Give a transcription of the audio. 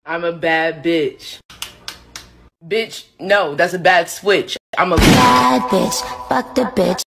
I'm a bad bitch. Bitch, no, that's a bad switch. I'm a bad bitch. Fuck the bitch.